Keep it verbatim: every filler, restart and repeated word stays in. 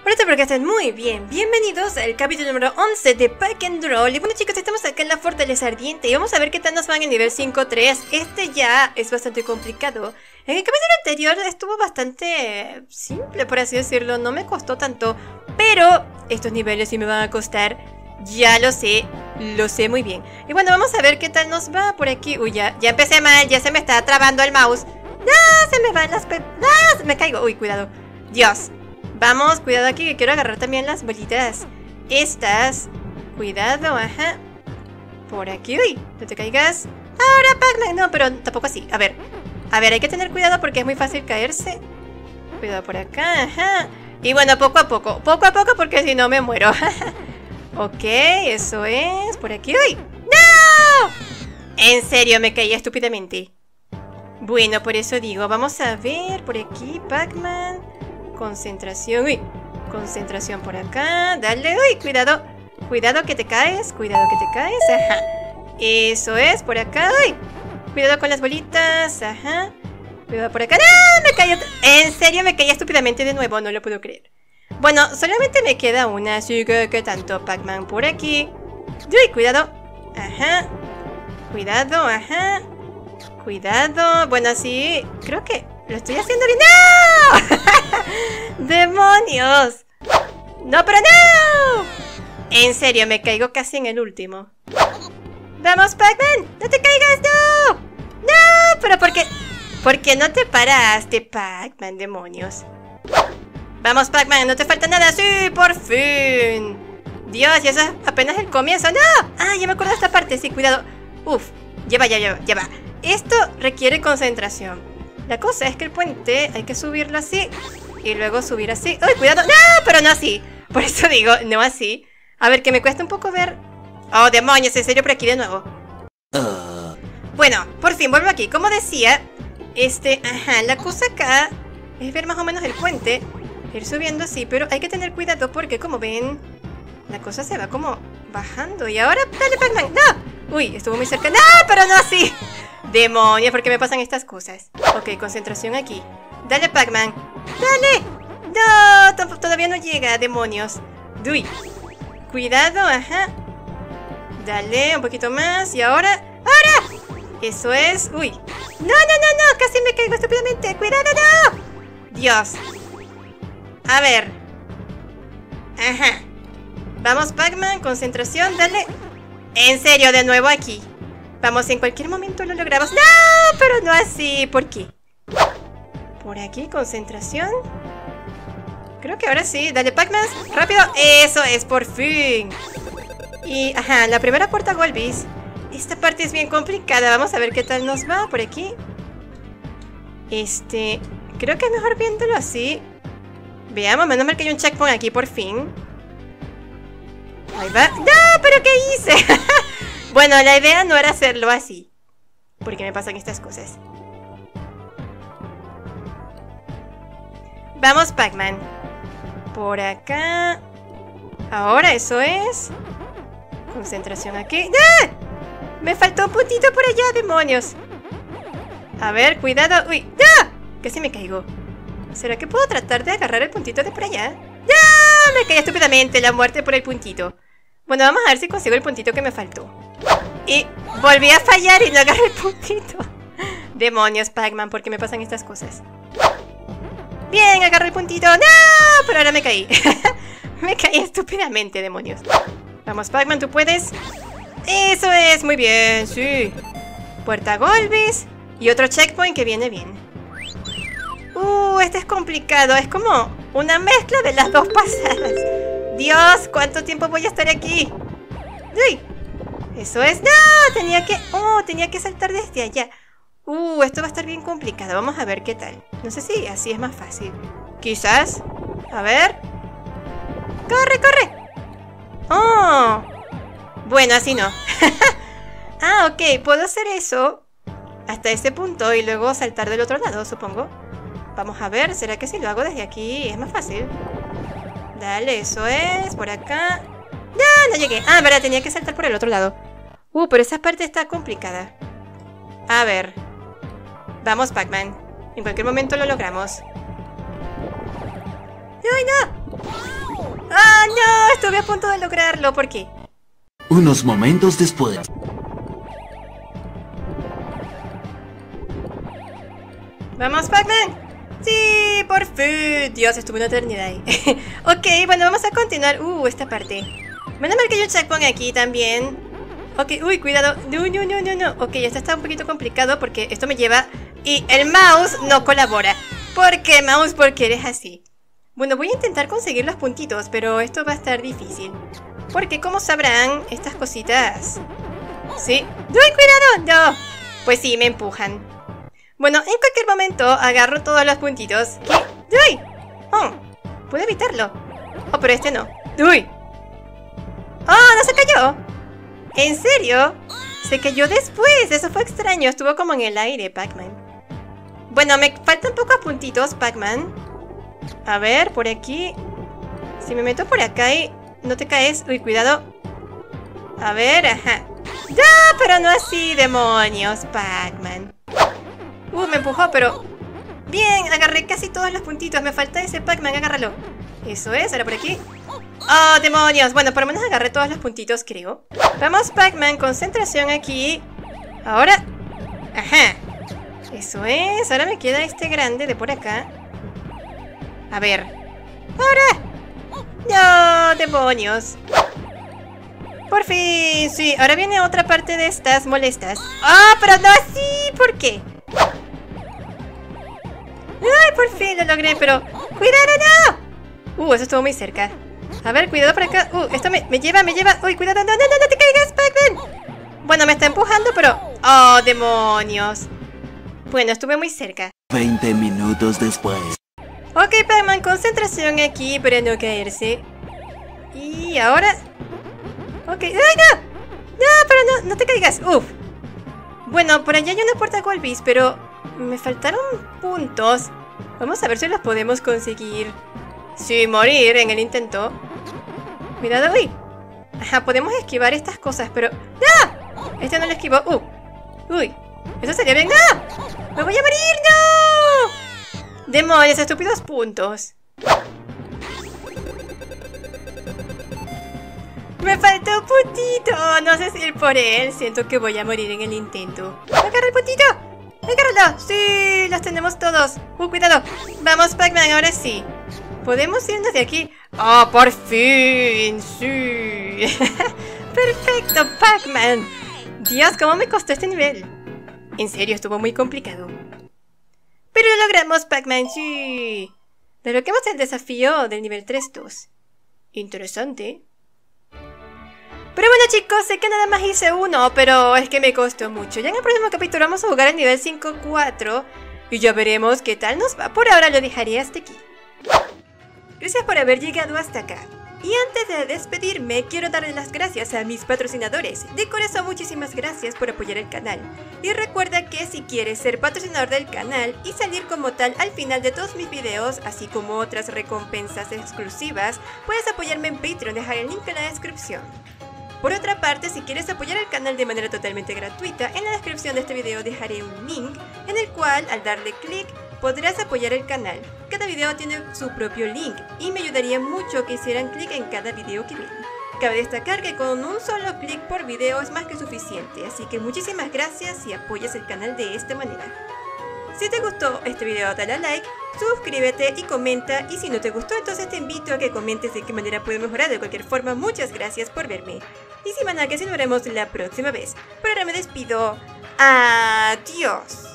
Hola, espero que estén muy bien. Bienvenidos al capítulo número once de Pack and Roll. Y bueno, chicos, estamos acá en la Fortaleza Ardiente y vamos a ver qué tal nos va en el nivel cinco tres. Este ya es bastante complicado. En el capítulo anterior estuvo bastante simple, por así decirlo. No me costó tanto, pero estos niveles sí me van a costar. Ya lo sé, lo sé muy bien. Y bueno, vamos a ver qué tal nos va por aquí. Uy, ya, ya empecé mal, ya se me está trabando el mouse. ¡No! Se me van las pe... ¡No! Me caigo. Uy, cuidado. Dios. Vamos, cuidado aquí que quiero agarrar también las bolitas. Estas. Cuidado, ajá. Por aquí, uy, no te caigas. Ahora, Pac-Man. No, pero tampoco así. A ver, a ver, hay que tener cuidado porque es muy fácil caerse. Cuidado por acá, ajá. Y bueno, poco a poco, poco a poco porque si no me muero. Ok, eso es. Por aquí, uy. ¡No! En serio, me caí estúpidamente. Bueno, por eso digo, vamos a ver por aquí, Pac-Man. Concentración, uy, concentración por acá. Dale, uy, cuidado. Cuidado que te caes, cuidado que te caes, ajá. Eso es, por acá, uy. Cuidado con las bolitas, ajá. Cuidado por acá, ¡no! Me caí, en serio me caí estúpidamente de nuevo, no lo puedo creer. Bueno, solamente me queda una, así que, que tanto Pac-Man por aquí. Uy, cuidado, ajá. Cuidado, ajá. Cuidado, bueno, así, creo que lo estoy haciendo bien. ¡No! ¡Demonios! ¡No, pero no! En serio, me caigo casi en el último. ¡Vamos, Pac-Man! ¡No te caigas! ¡No! ¡No! ¿Pero por qué? ¿Por qué no te paraste, Pac-Man? ¡Demonios! ¡Vamos, Pac-Man! ¡No te falta nada! ¡Sí! ¡Por fin! Dios, y eso es apenas el comienzo. ¡No! ¡Ah! Ya me acuerdo de esta parte. Sí, cuidado. Uf. Ya va, ya, ya, ya va. Esto requiere concentración. La cosa es que el puente hay que subirlo así y luego subir así. ¡Uy, cuidado! ¡No! Pero no así. Por eso digo, no así. A ver, que me cuesta un poco ver. ¡Oh, demonios! En serio, por aquí de nuevo. Uh. Bueno, por fin vuelvo aquí. Como decía, este, ajá, la cosa acá es ver más o menos el puente. Ir subiendo así, pero hay que tener cuidado porque, como ven, la cosa se va como bajando. Y ahora, dale, Pac-Man. ¡No! Uy, estuvo muy cerca. ¡No! Pero no así. Demonios, ¿por qué me pasan estas cosas? Ok, concentración aquí. Dale, Pac-Man. ¡Dale! No, todavía no llega, demonios. Uy. Cuidado, ajá. Dale, un poquito más. Y ahora... ¡Ahora! Eso es... Uy. No, no, no, no. Casi me caigo estúpidamente. ¡Cuidado, no! Dios. A ver. Ajá. Vamos, Pac-Man. Concentración, dale. En serio, de nuevo aquí. Vamos, en cualquier momento lo logramos. ¡No! Pero no así. ¿Por qué? Por aquí, concentración. Creo que ahora sí. Dale, Pac-Man. ¡Rápido! Eso es, por fin. Y, ajá, la primera puerta Golbis. Esta parte es bien complicada. Vamos a ver qué tal nos va por aquí. Este... Creo que es mejor viéndolo así. Veamos, menos mal que hay un checkpoint aquí por fin. Ahí va. ¡No! ¿Pero qué hice? Bueno, la idea no era hacerlo así. ¿Por qué me pasan estas cosas? Vamos, Pac-Man. Por acá. Ahora, eso es. Concentración aquí. ¡Ah! Me faltó un puntito por allá, demonios. A ver, cuidado. Uy, ¡ah! Casi me caigo. ¿Será que puedo tratar de agarrar el puntito de por allá? ¡Ah! Me caí estúpidamente, la muerte por el puntito. Bueno, vamos a ver si consigo el puntito que me faltó. Y volví a fallar y no agarré el puntito. Demonios, Pac-Man, ¿por qué me pasan estas cosas? Bien, agarré el puntito. ¡No! Pero ahora me caí. Me caí estúpidamente, demonios. Vamos, Pac-Man, tú puedes. Eso es, muy bien, sí. Puerta Golbis. Y otro checkpoint que viene bien. Uh, este es complicado. Es como una mezcla de las dos pasadas. Dios, ¿cuánto tiempo voy a estar aquí? ¡Uy! Eso es... ¡No! Tenía que... ¡Oh! Tenía que saltar desde allá. Uh, esto va a estar bien complicado. Vamos a ver qué tal. No sé si así es más fácil. Quizás. A ver. ¡Corre, corre! ¡Oh! Bueno, así no. Ah, ok. Puedo hacer eso hasta ese punto y luego saltar del otro lado, supongo. Vamos a ver. ¿Será que si lo hago desde aquí es más fácil? Dale, eso es. Por acá. ¡No! No llegué. Ah, verdad, tenía que saltar por el otro lado. Uh, pero esa parte está complicada. A ver. Vamos, Pac-Man. En cualquier momento lo logramos. ¡Ay, no! ¡Ah, no! Estuve a punto de lograrlo. ¿Por qué? Unos momentos después. ¡Vamos, Pac-Man! ¡Sí! ¡Por fin! Dios, estuve una eternidad ahí. Ok, bueno, vamos a continuar. Uh, esta parte. Menos mal que hay un checkpoint aquí también. Ok, uy, cuidado. No, no, no, no, no. Ok, esto está un poquito complicado porque esto me lleva... Y el mouse no colabora. ¿Por qué, mouse? Porque eres así. Bueno, voy a intentar conseguir los puntitos, pero esto va a estar difícil. Porque, como sabrán, estas cositas... ¿Sí? ¡Uy, cuidado! No. Pues sí, me empujan. Bueno, en cualquier momento agarro todos los puntitos. ¿Qué? ¡Uy! Oh, puedo evitarlo. Oh, pero este no. ¡Uy! ¡Oh, no se cayó! ¿En serio? Se cayó después. Eso fue extraño. Estuvo como en el aire, Pac-Man. Bueno, me faltan pocos puntitos, Pac-Man. A ver, por aquí. Si me meto por acá y no te caes. Uy, cuidado. A ver, ajá. ¡No! Pero no así, demonios, Pac-Man. Uh, me empujó, pero... Bien, agarré casi todos los puntitos. Me falta ese Pac-Man, agárralo. Eso es, ahora por aquí. ¡Oh, demonios! Bueno, por lo menos agarré todos los puntitos, creo. Vamos, Pac-Man, concentración aquí. Ahora... Ajá. Eso es, ahora me queda este grande de por acá. A ver. ¡Ahora! ¡No, demonios! Por fin, sí. Ahora viene otra parte de estas molestas. ¡Ah, oh, pero no así! ¿Por qué? ¡Ay, por fin lo logré! Pero... ¡Cuidado, no! Uh, eso estuvo muy cerca. A ver, cuidado por acá. Uh, esto me, me lleva, me lleva. Uy, cuidado, no, no, no, no te caigas, Pac-Man. Bueno, me está empujando, pero... ¡Oh, demonios! Bueno, estuve muy cerca. veinte minutos después. Ok, Pac-Man, concentración aquí para no caerse. Y ahora... Ok, ¡ay, no! No, pero no, no te caigas. Uf. Bueno, por allá hay una puerta Golbis, pero... me faltaron puntos. Vamos a ver si los podemos conseguir sin morir en el intento. Cuidado, uy. Ajá, podemos esquivar estas cosas, pero... ¡No! Este no lo esquivo. Uh. Uy. Eso sería bien. ¡No! ¡Me voy a morir! ¡No! Demonios, estúpidos puntos. Me falta un puntito. No sé si ir por él. Siento que voy a morir en el intento. ¡Agarra el puntito! ¡Agárralo! ¡Sí! ¡Los tenemos todos! ¡Uh, cuidado! Vamos, Pac-Man, ahora sí. ¿Podemos irnos de aquí? ¡Oh, por fin! ¡Sí! ¡Perfecto, Pac-Man! Dios, ¿cómo me costó este nivel? En serio, estuvo muy complicado. ¡Pero lo logramos, Pac-Man! ¡Sí! Desbloqueamos el desafío del nivel tres dos. Interesante. Pero bueno, chicos, sé que nada más hice uno, pero es que me costó mucho. Ya en el próximo capítulo vamos a jugar el nivel cinco cuatro y ya veremos qué tal nos va. Por ahora lo dejaré hasta aquí. Gracias por haber llegado hasta acá. Y antes de despedirme, quiero darle las gracias a mis patrocinadores. De corazón, muchísimas gracias por apoyar el canal. Y recuerda que si quieres ser patrocinador del canal y salir como tal al final de todos mis videos, así como otras recompensas exclusivas, puedes apoyarme en Patreon, dejar el link en la descripción. Por otra parte, si quieres apoyar el canal de manera totalmente gratuita, en la descripción de este video dejaré un link en el cual, al darle clic, podrás apoyar el canal. Cada video tiene su propio link y me ayudaría mucho que hicieran clic en cada video que ven. Cabe destacar que con un solo clic por video es más que suficiente, así que muchísimas gracias si apoyas el canal de esta manera. Si te gustó este video, dale a like, suscríbete y comenta, y si no te gustó, entonces te invito a que comentes de qué manera puedo mejorar. De cualquier forma, muchas gracias por verme. Y sin más nada que decir, nos veremos la próxima vez. Por ahora me despido. Adiós.